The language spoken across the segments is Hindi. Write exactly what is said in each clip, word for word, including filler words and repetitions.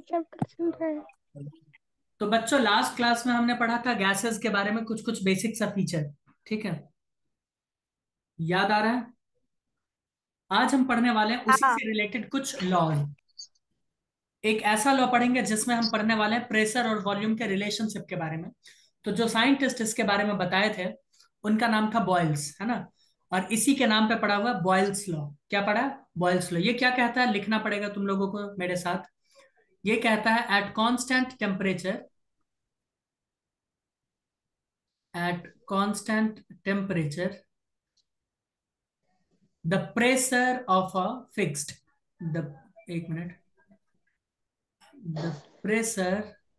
चैप्टर चल रहा है। तो बच्चों लास्ट क्लास में हमने पढ़ा था गैसेस के बारे में, कुछ कुछ बेसिक सा फीचर, ठीक है, याद आ रहा है? आज हम पढ़ने वाले हैं उसी हाँ। से रिलेटेड कुछ लॉज। एक ऐसा लॉ पढ़ेंगे जिसमें हम पढ़ने वाले हैं प्रेशर और वॉल्यूम के रिलेशनशिप के बारे में। तो जो साइंटिस्ट इसके बारे में बताए थे उनका नाम था बॉयल्स, है ना। और इसी के नाम पे पढ़ा हुआ बॉयल्स लॉ। क्या पढ़ा? Boyle's law. ये क्या कहता है, लिखना पड़ेगा तुम लोगों को मेरे साथ। ये कहता है at constant temperature, at constant temperature the pressure of a fixed, the एक minute, the pressure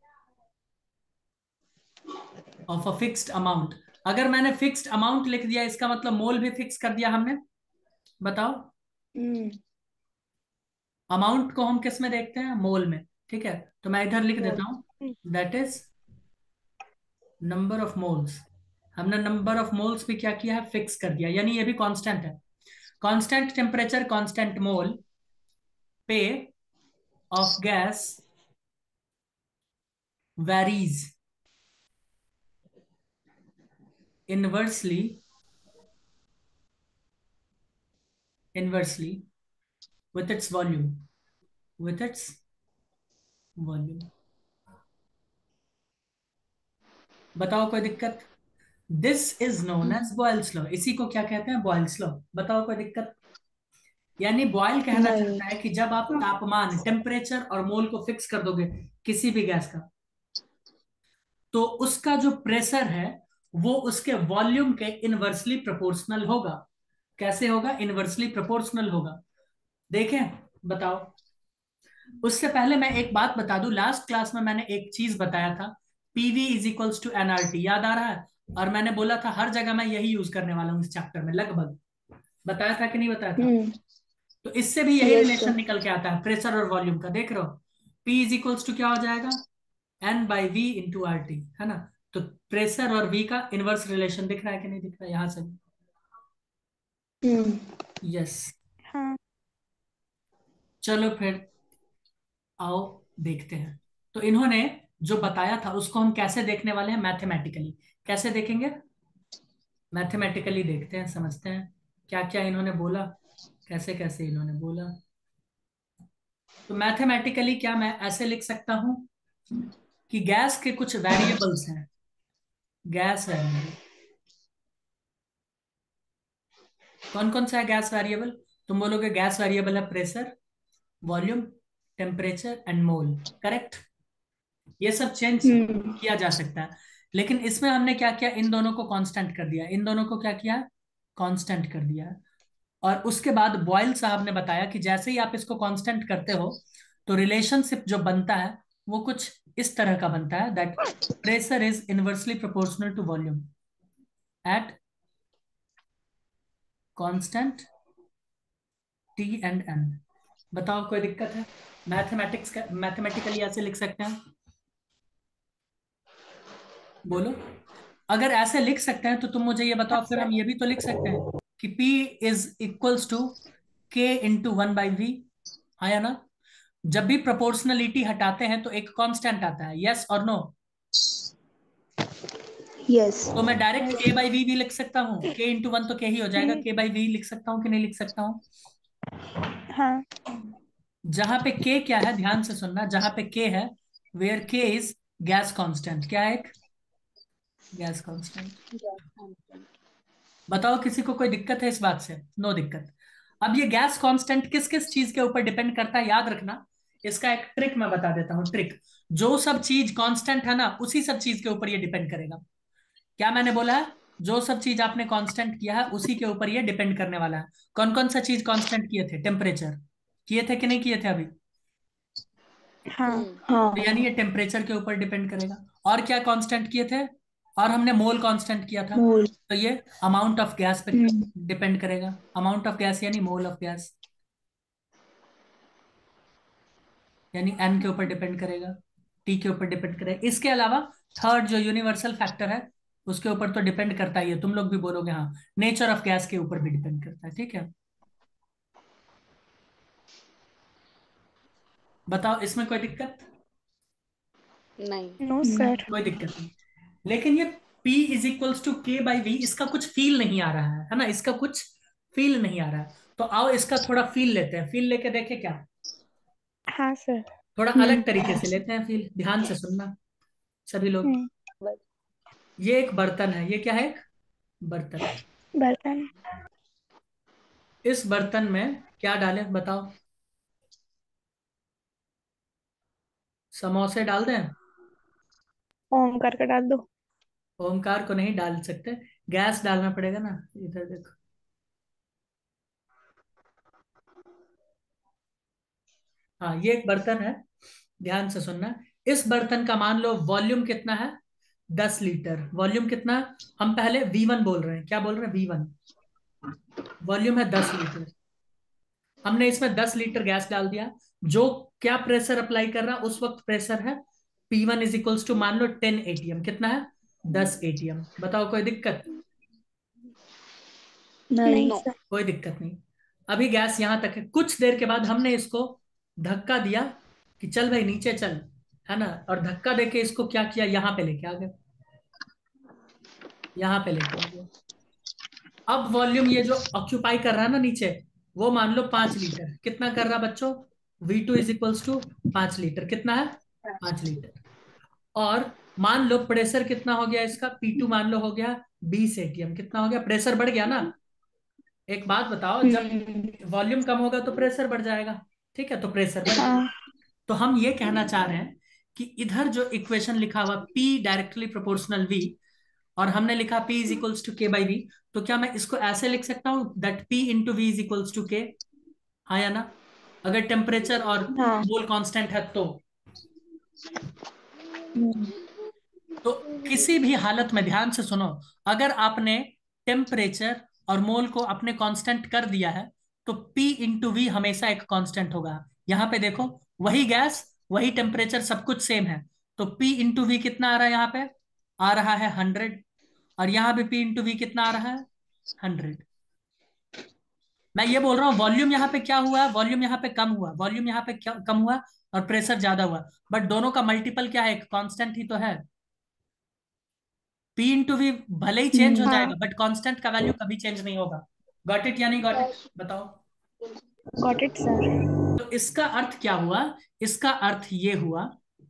of a fixed amount. अगर मैंने फिक्स्ड अमाउंट लिख दिया इसका मतलब मोल भी फिक्स कर दिया हमने। बताओ, हम्म। अमाउंट को हम किस में देखते हैं? मोल में। ठीक है, तो मैं इधर लिख मोल। देता हूं, that is number of moles. हमने नंबर ऑफ मोल्स भी क्या किया है? फिक्स कर दिया, यानी ये भी कांस्टेंट है। कांस्टेंट टेम्परेचर कांस्टेंट मोल पे of gas varies inversely, inversely with its volume, with its volume। बताओ कोई दिक्कत? This is known as Boyle's law. इसी को क्या कहते हैं? Boyle's law. बताओ कोई दिक्कत? यानी बॉयल कहना नहीं। चाहता है कि जब आप तापमान, टेम्परेचर और मोल को फिक्स कर दोगे किसी भी गैस का, तो उसका जो प्रेशर है वो उसके वॉल्यूम के इनवर्सली प्रोपोर्शनल होगा। कैसे होगा? इनवर्सली प्रोपोर्शनल होगा। देखें, बताओ। उससे पहले मैं एक बात बता दूं, लास्ट क्लास में मैंने एक चीज बताया था, PV is equals to NRT, याद आ रहा है? और मैंने बोला था हर जगह मैं यही यूज करने वाला हूं इस चैप्टर में लगभग। बताया था कि नहीं बताया था? हम्म। तो इससे भी यही यस रिलेशन सर। निकल के आता है प्रेशर और वॉल्यूम का। देख रहे हो, पी इज इक्वल्स टू क्या हो जाएगा? N by V into R T, है ना। तो प्रेशर और वी का इनवर्स रिलेशन दिख रहा है कि नहीं दिख रहा है यहां से? हम्म। यस। हाँ। चलो फिर आओ देखते हैं। तो इन्होंने जो बताया था उसको हम कैसे देखने वाले हैं? मैथमेटिकली। कैसे देखेंगे? मैथमेटिकली देखते हैं, समझते हैं क्या क्या इन्होंने बोला, कैसे कैसे इन्होंने बोला। तो मैथमेटिकली क्या मैं ऐसे लिख सकता हूं कि गैस के कुछ वेरिएबल्स हैं, गैस वेरिएबल। कौन कौन सा है गैस वेरिएबल? तुम बोलोगे गैस वेरिएबल है pressure, volume, temperature and mole. Correct. ये सब चेंज हम्म। किया जा सकता है, लेकिन इसमें हमने क्या किया? इन दोनों को कांस्टेंट कर दिया, इन दोनों को क्या किया? कांस्टेंट कर दिया। और उसके बाद बॉयल साहब ने बताया कि जैसे ही आप इसको कांस्टेंट करते हो तो रिलेशनशिप जो बनता है वो कुछ इस तरह का बनता है, that pressure is inversely proportional to volume at constant T and N. बताओ कोई दिक्कत है? मैथमेटिक्स का मैथमेटिकली ऐसे लिख सकते हैं? बोलो। अगर ऐसे लिख सकते हैं तो तुम मुझे ये हाँ बताओ, फिर सर। हम ये भी तो लिख सकते हैं कि P is equals to K into one by V. हाँ या ना? जब भी प्रोपोर्शनलिटी हटाते हैं तो एक कांस्टेंट आता है, यस और नो? यस। तो मैं डायरेक्ट के बाई वी भी लिख सकता हूँ, के इंटू वन तो के ही हो जाएगा, के बाई वी लिख सकता हूँ कि नहीं लिख सकता हूँ? हाँ। जहां पे के क्या है, ध्यान से सुनना, जहां पे के है, वेयर के इज गैस कांस्टेंट। क्या है? एक गैस कांस्टेंट। बताओ किसी को कोई दिक्कत है इस बात से? नो दिक्कत। अब ये गैस कांस्टेंट किस किस चीज के ऊपर डिपेंड करता है याद रखना। इसका एक ट्रिक मैं बता देता हूँ, ट्रिक। जो सब चीज कांस्टेंट है ना उसी सब चीज के ऊपर ये डिपेंड करेगा। क्या मैंने बोला है? जो सब चीज आपने कांस्टेंट किया है उसी के ऊपर ये डिपेंड करने वाला है। कौन कौन सा चीज कांस्टेंट किए थे? टेम्परेचर किए थे कि नहीं किए थे अभी? हाँ। हाँ। तो यानी ये टेम्परेचर के ऊपर डिपेंड करेगा। और क्या कांस्टेंट किए थे? और हमने मोल कांस्टेंट किया था। मोल। तो ये अमाउंट ऑफ गैस पे हम्म। डिपेंड करेगा। अमाउंट ऑफ गैस यानी मोल ऑफ गैस, यानी एन के ऊपर डिपेंड करेगा, टी के ऊपर डिपेंड करेगा। इसके अलावा थर्ड जो यूनिवर्सल फैक्टर है उसके ऊपर तो डिपेंड करता ही है। तुम लोग भी बोलोगे हाँ, नेचर ऑफ गैस के ऊपर भी डिपेंड करता है। ठीक है, बताओ इसमें कोई दिक्कत? नहीं नो सर। कोई दिक्कत नहीं। लेकिन ये P is equals to K by V, इसका कुछ फील नहीं आ रहा है है ना, इसका कुछ फील नहीं आ रहा है। तो आओ इसका थोड़ा फील लेते हैं, फील लेके देखे क्या। हाँ सर। थोड़ा अलग तरीके से लेते हैं फील, ध्यान से सुनना सभी लोग। हम्म। ये एक बर्तन है, ये क्या है, एक बर्तन। बर्तन। इस बर्तन में क्या डालें बताओ। समोसे डाल दें। ओम करके डाल दो। ओमकार को नहीं डाल सकते, गैस डालना पड़ेगा ना। इधर देखो, हाँ ये एक बर्तन है, ध्यान से सुनना। इस बर्तन का मान लो वॉल्यूम कितना है, दस लीटर। वॉल्यूम कितना है? हम पहले वी वन बोल रहे हैं, क्या बोल रहे हैं, वी वन। वॉल्यूम है दस लीटर। हमने इसमें दस लीटर गैस डाल दिया। जो क्या प्रेशर अप्लाई कर रहा है उस वक्त, प्रेशर है P one is equals to मान लो टेन एटीएम। कितना है, दस एटीएम। बताओ कोई दिक्कत। नहीं नो सर। कोई दिक्कत नहीं। अभी गैस यहां तक है, कुछ देर के बाद हमने इसको धक्का दिया कि चल भाई नीचे चल, है ना, और धक्का देके इसको क्या किया, यहां पे लेके आ गए, यहां पे लेके आ गए। अब वॉल्यूम ये जो ऑक्यूपाई कर रहा है ना नीचे, वो मान लो पांच लीटर। कितना कर रहा बच्चों, V two is equals to पांच लीटर। कितना है, पांच लीटर। और मान लो प्रेशर कितना हो गया इसका, पी टू मान लो हो गया बीस एटीएम। कितना हो गया, प्रेशर बढ़ गया ना। एक बात बताओ, जब हम्म। वॉल्यूम कम होगा तो प्रेशर बढ़ जाएगा, ठीक है, तो प्रेशर बढ़ गया। हाँ। तो हम ये कहना चाह रहे हैं कि इधर जो इक्वेशन लिखा हुआ P डायरेक्टली प्रोपोर्शनल V, और हमने लिखा P is equals to K by V, तो क्या मैं इसको ऐसे लिख सकता हूँ that P into V is equals to K. हाँ या ना, अगर टेम्परेचर और हाँ। मोल कांस्टेंट है तो। हम्म। तो किसी भी हालत में ध्यान से सुनो, अगर आपने टेम्परेचर और मोल को अपने कांस्टेंट कर दिया है तो P इंटू वी हमेशा एक कांस्टेंट होगा। यहां पे देखो, वही गैस, वही टेम्परेचर, सब कुछ सेम है। तो P इंटू वी कितना आ रहा है, यहाँ पे आ रहा है हंड्रेड। और यहाँ पे P इंटू वी कितना आ रहा है, हंड्रेड। मैं ये बोल रहा हूँ वॉल्यूम यहाँ पे क्या हुआ, वॉल्यूम यहाँ पे कम हुआ, वॉल्यूम यहाँ पे क्या कम हुआ, और प्रेशर ज्यादा हुआ। बट दोनों का मल्टीपल क्या है, एक कांस्टेंट ही तो है। पी इंटू वी भले ही चेंज हो हाँ। जाएगा बट कांस्टेंट का वैल्यू कभी चेंज नहीं होगा। गॉट इट या नहीं गॉट इट, बताओ। Got it sir. तो इसका अर्थ क्या हुआ, इसका अर्थ ये हुआ,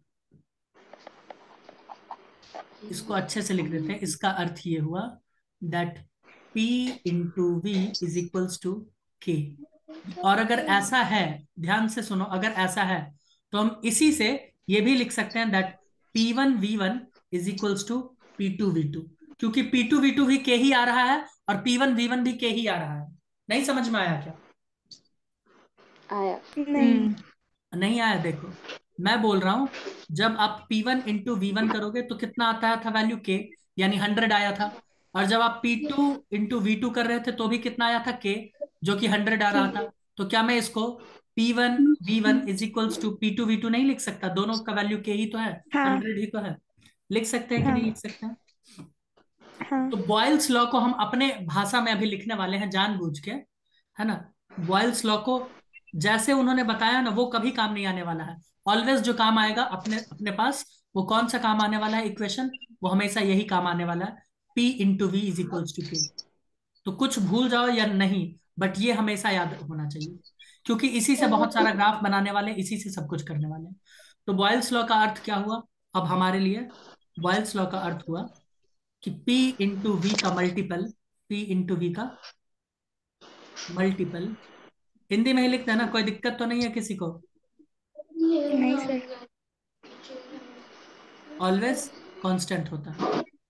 इसको अच्छे से लिख देते हैं। इसका अर्थ ये हुआ that P into V is equals to K. और अगर ऐसा है, ध्यान से सुनो, अगर ऐसा है तो हम इसी से ये भी लिख सकते हैं that P one V one is equals to P two V two, क्योंकि पी टू वी टू भी के ही आ रहा है और पी वन वी वन भी के ही आ रहा है। नहीं समझ में आया क्या, आया नहीं। नहीं आया, देखो मैं बोल रहा हूं, जब आप P one into V one करोगे तो कितना आता था वैल्यू के, यानी हंड्रेड आया था। और जब आप P two into V two कर रहे थे तो भी कितना आया था, के, जो कि हंड्रेड आ रहा था। तो क्या मैं इसको P one V one is equals to P two V two नहीं लिख सकता, दोनों का वैल्यू के ही तो है, हाँ। हंड्रेड ही तो है। लिख सकते हैं कि हाँ। नहीं लिख सकते हैं। हाँ। तो बॉयल्स लॉ को हम अपने भाषा में अभी लिखने वाले हैं जानबूझ के, है ना। बॉयल्स लॉ को जैसे उन्होंने बताया ना, वो कभी काम नहीं आने वाला है। ऑलवेज जो काम आएगा अपने अपने पास, वो कौन सा काम आने वाला है इक्वेशन, वो हमेशा यही काम आने वाला है, P into V is equals to K. तो कुछ भूल जाओ या नहीं, बट ये हमेशा याद होना चाहिए, क्योंकि इसी से बहुत सारा ग्राफ बनाने वाले, इसी से सब कुछ करने वाले हैं। तो बॉयल्स लॉ का अर्थ क्या हुआ अब हमारे लिए, बॉयल्स लॉ का अर्थ हुआ कि P इंटू वी का मल्टीपल, P इंटू वी का मल्टीपल, हिंदी में ही लिखते हैं ना, कोई दिक्कत तो नहीं है किसी को। नहीं सर। ऑलवेज कांस्टेंट होता है।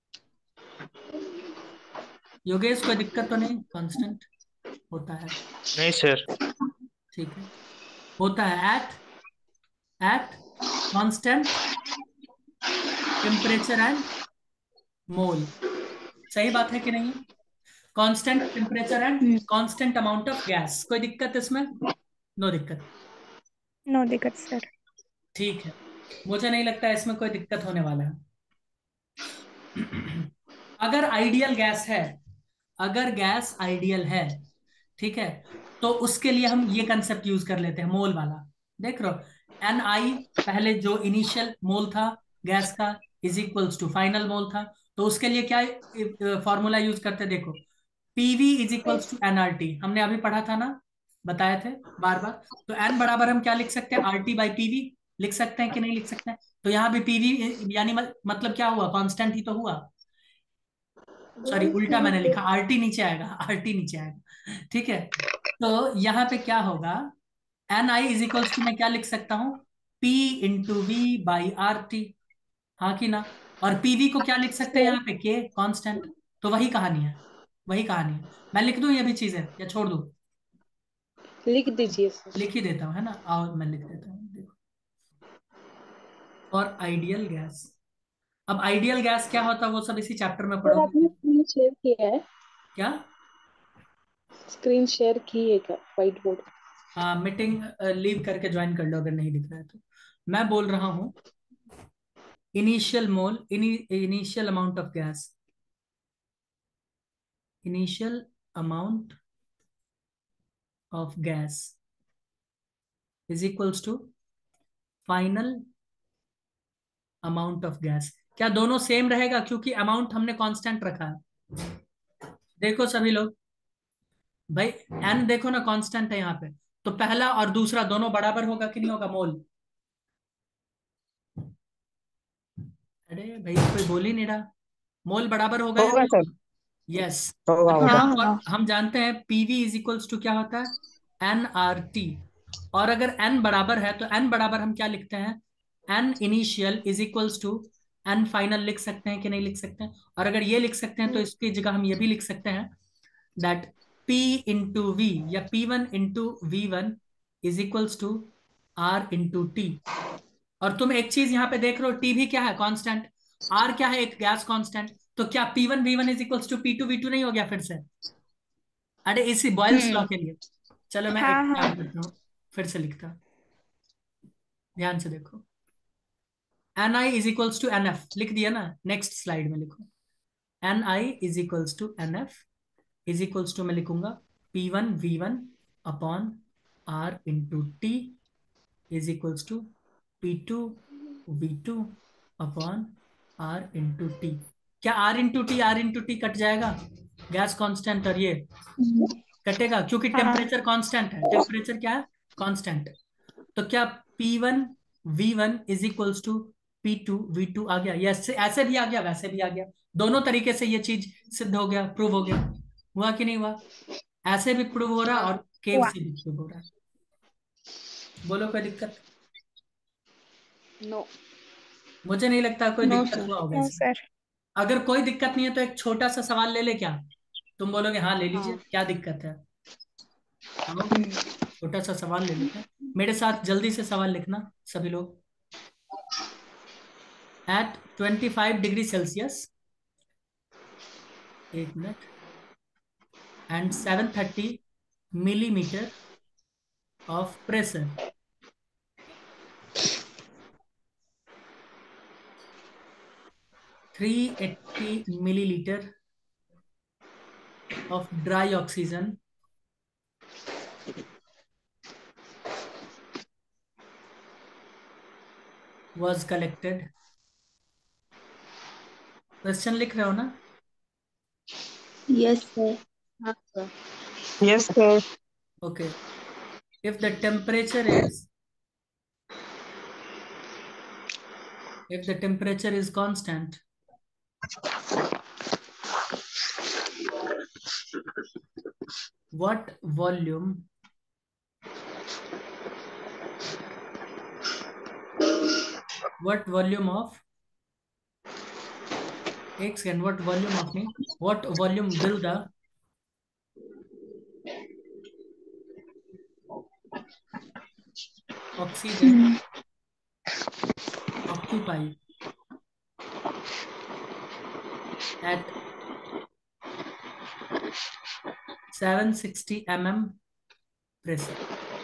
योगेश कोई दिक्कत तो नहीं, कांस्टेंट होता है, नहीं सर। ठीक है, होता है at at constant temperature and mole. सही बात है कि नहीं, constant temperature and hmm. Constant amount of gas. कोई दिक्कत इसमें, नो दिक्कत, नो दिक्कत सर। ठीक है। मुझे नहीं लगता इसमें कोई दिक्कत होने वाला है। अगर आइडियल गैस है, अगर गैस आइडियल है, ठीक है, तो उसके लिए हम ये कंसेप्ट यूज कर लेते हैं, मोल वाला। देख रहे हो, एन आई पहले जो इनिशियल मोल था, गैस का is equals to final mole था। तो उसके लिए क्या फॉर्मूला यूज करते, देखो, PV is equals to NRT, हमने अभी पढ़ा था ना, बताए थे बार बार। तो एन बराबर हम क्या लिख सकते हैं, आरटी बाई पीवी लिख सकते हैं कि नहीं लिख सकते हैं। तो यहाँ भी पीवी यानी मत, मतलब क्या हुआ, कांस्टेंट ही तो हुआ। सॉरी, उल्टा मैंने लिखा, आरटी नीचे आएगा, आरटी नीचे आएगा, ठीक है। तो यहाँ पे क्या होगा, N I is equals to मैं क्या लिख सकता हूँ, P into V by R T, हाँ कि ना। और पीवी को क्या लिख सकते हैं यहाँ पे, के कांस्टेंट। तो वही कहानी है, वही कहानी है। मैं लिख दूं ये भी चीजें या छोड़ दूं, लिख दीजिए सर। लिख ही देता हूँ है ना, और मैं लिख देता हूँ, देखो। और आइडियल गैस, अब आइडियल गैस क्या होता है वो सब इसी चैप्टर में सर पढ़ोगे। आपने स्क्रीन शेयर किया है? क्या, स्क्रीन शेयर की है क्या व्हाइट बोर्ड? हाँ, मीटिंग लीव करके ज्वाइन कर लो अगर नहीं दिख रहा है तो। मैं बोल रहा हूँ initial mole, initial amount of gas, initial amount of gas is equals to final amount of gas. क्या दोनों सेम रहेगा, क्योंकि अमाउंट हमने कांस्टेंट रखा है। देखो सभी लोग, भाई एन देखो ना कांस्टेंट है यहाँ पे, तो पहला और दूसरा दोनों बराबर होगा कि नहीं होगा, मोल। अरे भाई कोई बोल ही नहीं रहा, मोल बराबर होगा या होगा नहीं सर, होगा। यस। होगा और होगा। हाँ हम और हाँ। हम जानते हैं पीवी इज इक्वल्स टू क्या होता है, एन आर टी। और अगर एन बराबर है तो एन बराबर हम क्या लिखते हैं, N initial is equals to N final लिख सकते हैं कि नहीं लिख सकते हैं। और अगर ये लिख सकते हैं तो इसकी जगह हम ये भी लिख सकते हैं दैट P इंटू वी या P one into V one is equals to R into T. और तुम एक चीज यहाँ पे देख रहे हो, टी भी क्या है, कांस्टेंट। आर क्या है, एक गैस कांस्टेंट। तो क्या P one V one is equals to P two V two नहीं हो गया फिर से। अरे इसी बॉयल्स लॉ हम्म। के लिए। चलो मैं एक हाँ हाँ। काम करता हूँ, फिर से लिखता हूँ, ध्यान से देखो। N I is equals to N F लिख दिया ना, नेक्स्ट स्लाइड में लिखो। N I is equals to N F is equals to मैं लिखूंगा P one V one upon R into T is equals to P two V two upon R into T. क्या R into T R into T cut जाएगा, गैस कांस्टेंट और ये कटेगा, क्योंकि हाँ टेम्परेचर कांस्टेंट है, टेम्परेचर क्या है, कांस्टेंट। तो क्या P one V one is equals to P two V two आ गया, यस, ऐसे भी आ गया वैसे भी आ गया, दोनों तरीके से ये चीज सिद्ध हो गया, प्रूव हो गया। हुआ कि नहीं हुआ, ऐसे भी प्रूव हो रहा हाँ। और केव हुआ। से भी प्रूव हो रहा है। बोलो कोई दिक्कत, नो। मुझे नहीं लगता कोई नो दिक्कत सर। हुआ होगा नो इसमें। सर। अगर कोई दिक्कत नहीं है तो एक छोटा सा सवाल ले ले क्या, तुम बोलोगे हाँ ले लीजिए, हाँ। क्या दिक्कत है। आओ, हम्म। छोटा सा सवाल ले लेते हैं, मेरे साथ जल्दी से सवाल लिखना सभी लोग। At twenty five degree Celsius, एक minute, and seven thirty millimetre of pressure, three eighty millilitre of dry oxygen was collected। Question लिख रहे हो ना, यस सर। हाँ सर। Yes sir. Okay. if the temperature is if the temperature is constant, what volume what volume of एक सेकेंड, what volume of नहीं, what volume will the oxygen occupy at seven sixty mm pressure.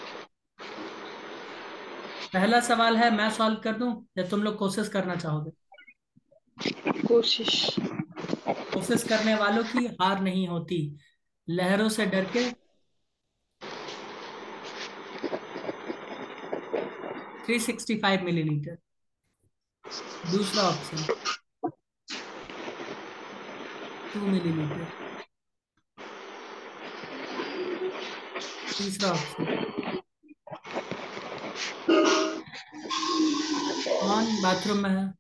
पहला सवाल है, मैं सॉल्व कर दूं या तुम लोग कोशिश करना चाहोगे। कोशिश। कोशिश करने वालों की हार नहीं होती, लहरों से डर के थ्री सिक्सटी फाइव मिलीलीटर। दूसरा ऑप्शन टू मिलीलीटर। तीसरा ऑप्शन कौन बाथरूम में है?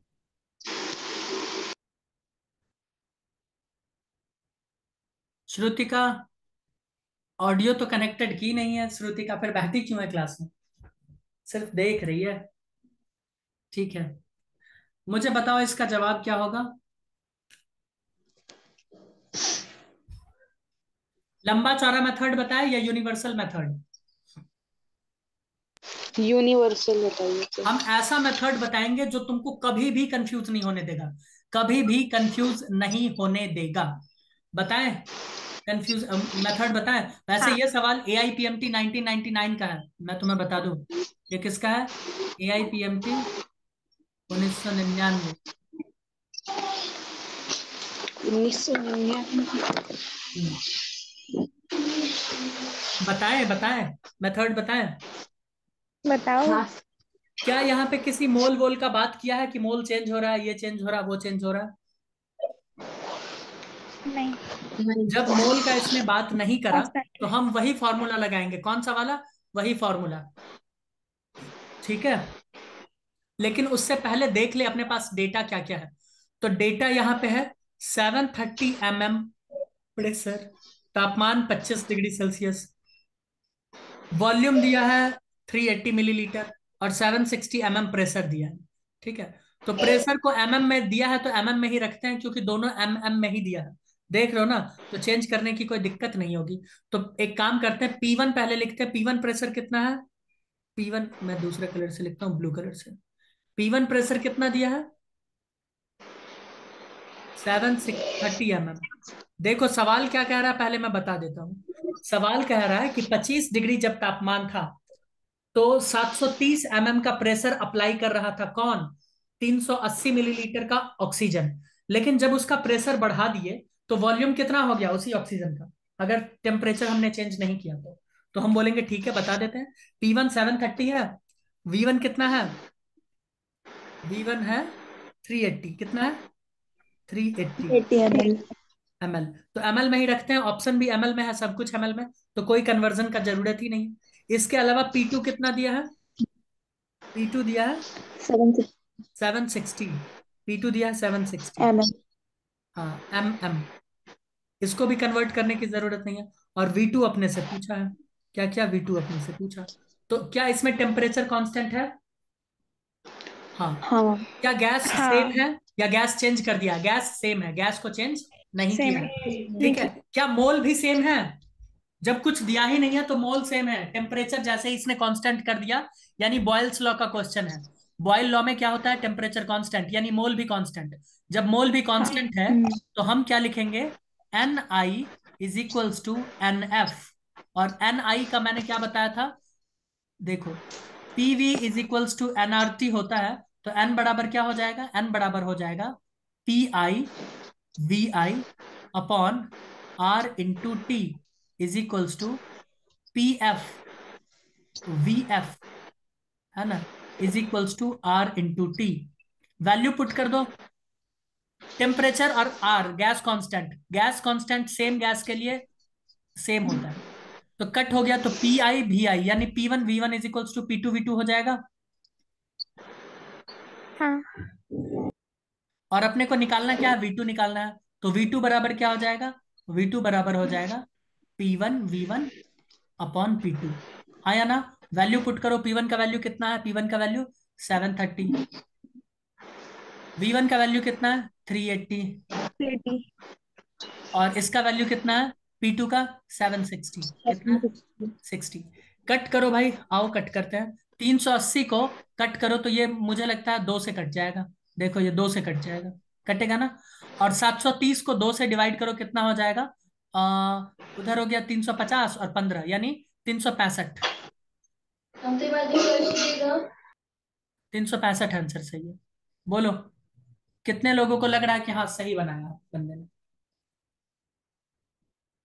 श्रुतिका ऑडियो तो कनेक्टेड की नहीं है, श्रुतिका फिर बहती क्यों है क्लास में? सिर्फ देख रही है। ठीक है, मुझे बताओ इसका जवाब क्या होगा। लंबा चौड़ा मेथड बताए या यूनिवर्सल मेथड? यूनिवर्सल बताइए तो। हम ऐसा मेथड बताएंगे जो तुमको कभी भी कंफ्यूज नहीं होने देगा, कभी भी कंफ्यूज नहीं होने देगा। बताएं कंफ्यूज मेथड बताएं। वैसे हाँ। ये सवाल A I P M T nineteen ninety nine का है, मैं तुम्हें बता दूं। ये किसका है? A I P M T उन्नीस सौ निन्यानवे। उन्नीस सौ निन्यानवे। बताएं बताएं मेथड बताएं। बताओ। हाँ। क्या यहाँ पे किसी मोल वोल का बात किया है कि मोल चेंज हो रहा है, ये चेंज हो रहा है, वो चेंज हो रहा है? नहीं। नहीं। जब मोल का इसने बात नहीं करा कांस्टेंट तो है। हम वही फॉर्मूला लगाएंगे। कौन सा वाला? वही फॉर्मूला। ठीक है, लेकिन उससे पहले देख ले अपने पास डेटा क्या क्या है। तो डेटा यहाँ पे है seven thirty M M pressure, तापमान पच्चीस डिग्री सेल्सियस, वॉल्यूम दिया है थ्री एट्टी मिलीलीटर और seven sixty M M pressure दिया है। ठीक है, तो प्रेशर को एमएम में दिया है तो एमएम में ही रखते हैं क्योंकि दोनों एमएम में ही दिया है। देख रहे हो ना, तो चेंज करने की कोई दिक्कत नहीं होगी। तो एक काम करते हैं, पी वन पहले लिखते हैं। पी वन प्रेशर कितना है? पी वन मैं दूसरे कलर से लिखता हूँ, ब्लू कलर से। पी वन प्रेशर कितना दिया है? Seven thirty M M. देखो सवाल क्या कह रहा है, पहले मैं बता देता हूँ। सवाल कह रहा है कि पच्चीस डिग्री जब तापमान था तो सात सौ तीस एम एम का प्रेशर अप्लाई कर रहा था। कौन? तीन सौ अस्सी मिलीलीटर का ऑक्सीजन। लेकिन जब उसका प्रेशर बढ़ा दिए तो वॉल्यूम कितना हो गया उसी ऑक्सीजन का, अगर टेम्परेचर हमने चेंज नहीं किया तो तो हम बोलेंगे ठीक है, बता देते हैं। पी वन सेवन थर्टी है, वी वन कितना है? वी वन है थ्री एट्टी। कितना है? Three eighty eighty M L. M L. तो एम एल में ही रखते हैं, ऑप्शन भी एम एल में है, सब कुछ एम एल में, तो कोई कन्वर्जन का जरूरत ही नहीं। इसके अलावा पी टू कितना दिया है? पी टू दिया है seven seven sixty. P two दिया है सेवन सिक्सटी। M L. हाँ एम एम, इसको भी कन्वर्ट करने की जरूरत नहीं है। और वी टू अपने से पूछा है। क्या क्या? वी टू अपने से पूछा। तो क्या इसमें टेम्परेचर कांस्टेंट है? हाँ। हाँ। क्या गैस सेम हाँ। है या गैस चेंज कर दिया? गैस सेम है, गैस को चेंज नहीं सेम किया है। है। नहीं ठीक है, किया। क्या मोल भी सेम है? जब कुछ दिया ही नहीं है तो मोल सेम है, टेम्परेचर जैसे ही इसने कांस्टेंट कर दिया, यानी बॉयल्स लॉ का क्वेश्चन है। बॉयल लॉ में क्या होता है? टेम्परेचर कांस्टेंट यानी मोल भी कांस्टेंट। जब मोल भी हाँ। कांस्टेंट है हम्म। तो हम क्या लिखेंगे? N I is equals to N F. और एन आई का मैंने क्या बताया था? देखो, PV is equals to NRT होता है। तो एन बराबर क्या हो जाएगा? एन बराबर हो जाएगा P I V I upon R into T is equals to P F V F, है ना, is equals to R into T. Value put कर दो। टेम्परेचर और R gas constant, gas constant same gas के लिए सेम होता है। तो कट हो गया, तो पी आई वी आई यानी P one V one is equals to P two V two हो जाएगा। हाँ। और अपने को निकालना क्या है? वी टू निकालना है। तो वी टू बराबर क्या हो जाएगा? वी टू बराबर हो जाएगा P one V one upon P two. हाँ या ना? वैल्यू पुट करो। पी वन का वैल्यू कितना है? पी वन का value seven thirty. V one का वैल्यू कितना है? Three eighty. प्लेटी। और इसका वैल्यू कितना है? पी टू का सेवन सिक्सटी। कितना है? सिक्सटी। कट करो भाई, आओ कट करते हैं। तीन सौ अस्सी को कट करो तो ये मुझे लगता है दो से कट जाएगा। देखो ये दो से कट जाएगा, कटेगा ना। और सात सौ तीस को दो से डिवाइड करो, कितना हो जाएगा? आ, उधर हो गया तीन सौ पचास, और पंद्रह यानी तीन सौ पैंसठ। तीन सौ पैंसठ आंसर सही है। बोलो कितने लोगों को लग रहा है कि हाँ सही बनाया बंदे ने?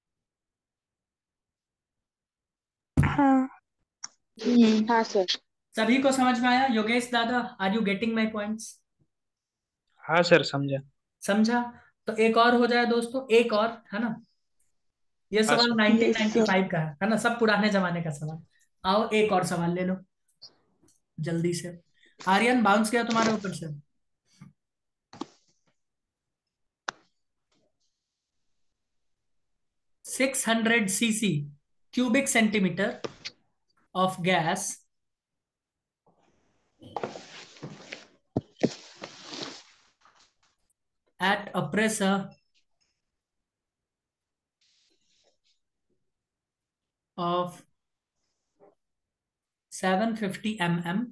हाँ। हम्म, हाँ सर। सभी को समझ में आया? योगेश दादा, are you getting my points? हाँ सर, समझा। समझा। तो एक और हो जाए दोस्तों, एक और है ना। ये हाँ सवाल sir. Yes sir. Nineteen ninety five का है है ना, सब पुराने जमाने का सवाल। आओ एक और सवाल ले लो जल्दी से। आर्यन बाउंस किया तुम्हारे ऊपर से। Six hundred CC cubic centimetre of gas at a pressure of seven fifty millimeters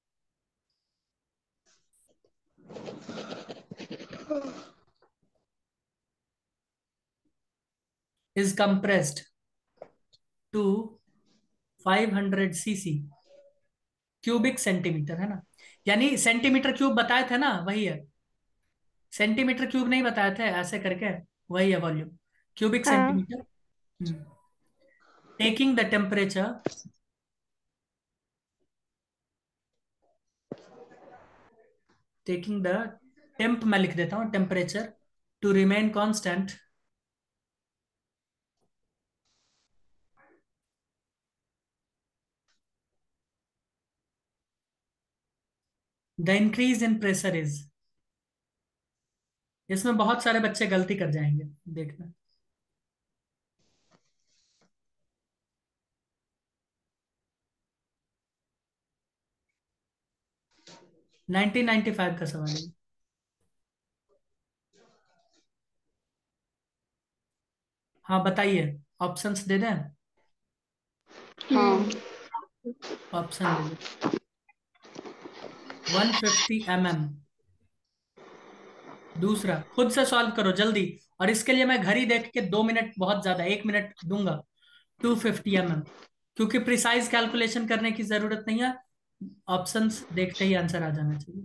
is compressed to five hundred cc cubic centimetre, है ना। यानी सेंटीमीटर क्यूब बताए थे ना, वही है। सेंटीमीटर क्यूब नहीं बताए थे ऐसे करके, वही है वॉल्यूम, क्यूबिक हाँ। Centimetre. Taking the temperature taking the temp, मैं लिख देता हूं temperature, to remain constant the increase in pressure is. इसमें बहुत सारे बच्चे गलती कर जाएंगे, देखना। नाइनटीन नाइंटी फाइव का सवाल है। हाँ बताइए, ऑप्शंस दे दें। हाँ। ऑप्शन दे दो। One fifty M M. दूसरा, खुद से सॉल्व करो जल्दी, और इसके लिए मैं घड़ी देख के दो मिनट, बहुत ज्यादा एक मिनट दूंगा। टू फिफ्टी एम एम, क्योंकि प्रिसाइज कैलकुलेशन करने की जरूरत नहीं है, ऑप्शंस देखते ही आंसर आ जाना चाहिए।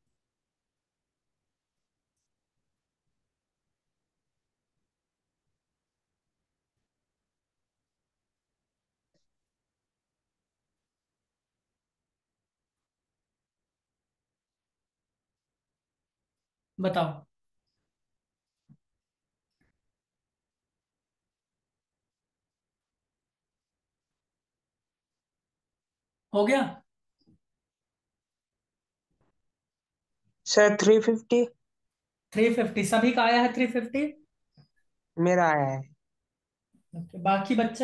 बताओ। हो गया? Sir three fifty. Three fifty सभी का आया है? Three fifty. मेरा आया है। बाकी बच्चे?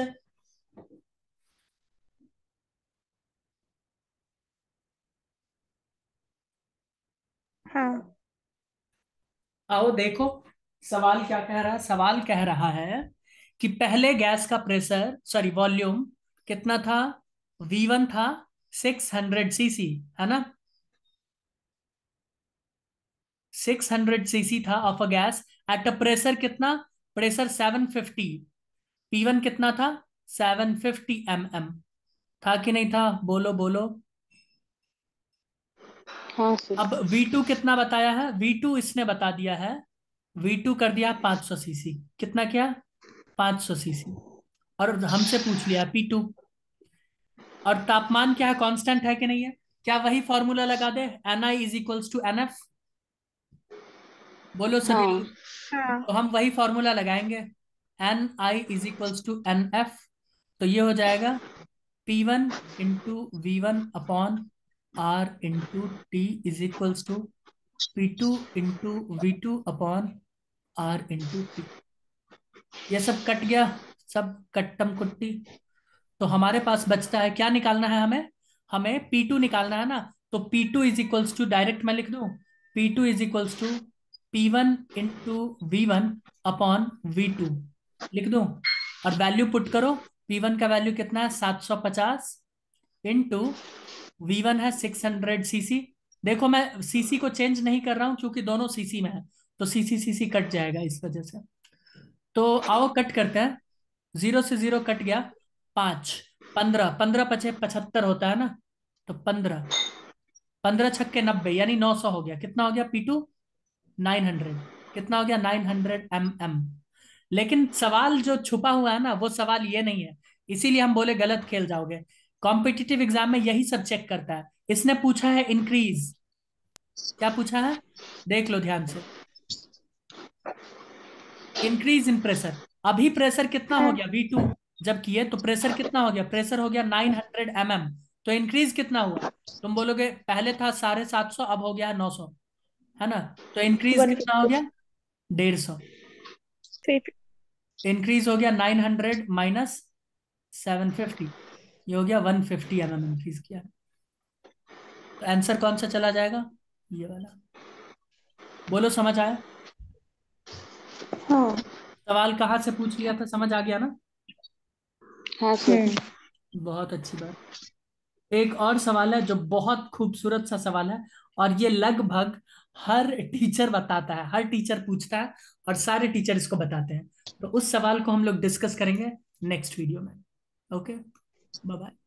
हाँ। आओ देखो, सवाल क्या कह रहा है। सवाल कह रहा है कि पहले गैस का प्रेशर, सॉरी वॉल्यूम कितना था? वी वन था सिक्स हंड्रेड सीसी, है ना। सिक्स हंड्रेड सीसी था of a gas at a pressure कितना? Pressure seven fifty. P one कितना था? Seven fifty M M. था कि नहीं था? बोलो बोलो। हाँ सर। अब वी टू कितना बताया है? वी टू इसने बता दिया है, वी टू कर दिया पाँच सौ सीसी। कितना क्या? पाँच सौ सीसी। और हमसे पूछ लिया पी टू। और तापमान क्या है? कांस्टेंट है कि नहीं है? क्या वही फॉर्मूला लगा दे, N I is equals to N F? बोलो सभी हाँ। लोग। तो हाँ। हम वही फॉर्मूला लगाएंगे, N I is equals to N F. तो ये हो जाएगा P one into V one upon R into T is equals to P two into V two upon R into T. ये सब कट गया, सब कट्टम कुट्टी। तो हमारे पास बचता है, क्या निकालना है हमें? हमें पी टू निकालना है ना। तो P two is equals to, direct मैं लिख दूं, P two is equals to P one into V one upon V two, लिख दूं। और वैल्यू पुट करो। पी वन का वैल्यू कितना है? सात सौ पचास, इंटू वी वन है सिक्स हंड्रेड सीसी। देखो मैं सीसी को चेंज नहीं कर रहा हूं क्योंकि दोनों सीसी में है, तो सीसी सीसी कट जाएगा इस वजह से। तो आओ कट करते हैं। जीरो से जीरो कट गया। पांच, पंद्रह, पंद्रह पचे पचहत्तर होता है ना। तो पंद्रह, पंद्रह छक्के नब्बे, यानी नौ सौ हो गया। कितना हो गया पी टू? Nine hundred. कितना हो गया? Nine hundred M M. लेकिन सवाल जो छुपा हुआ है ना, वो सवाल ये नहीं है, इसीलिए हम बोले गलत खेल जाओगे। कॉम्पिटिटिव एग्जाम में यही सब चेक करता है। इसने पूछा है इंक्रीज, क्या पूछा है देख लो ध्यान से, इंक्रीज इन प्रेशर। अभी प्रेशर कितना हो गया वी टू, जब किए तो प्रेशर कितना हो गया, प्रेशर हो गया नाइन हंड्रेड एम एम, तो इंक्रीज कितना हुआ, तुम बोलोगे पहले था साढ़े सात सौ अब हो गया नौ सौ, है ना, तो इंक्रीज वन कितना हो गया डेढ़ सौ, फिफ्टी। इंक्रीज हो गया nine hundred minus seven fifty, ये हो गया one fifty M M increase किया। तो आंसर कौन सा चला जाएगा, ये वाला। बोलो समझ आया, हाँ सवाल कहाँ से पूछ लिया था, समझ आ गया ना, हाँ सर। हम्म। बहुत अच्छी बात। एक और सवाल है जो बहुत खूबसूरत सा सवाल है, और ये लगभग हर टीचर बताता है, हर टीचर पूछता है और सारे टीचर इसको बताते हैं। तो उस सवाल को हम लोग डिस्कस करेंगे नेक्स्ट वीडियो में। Okay, bye bye.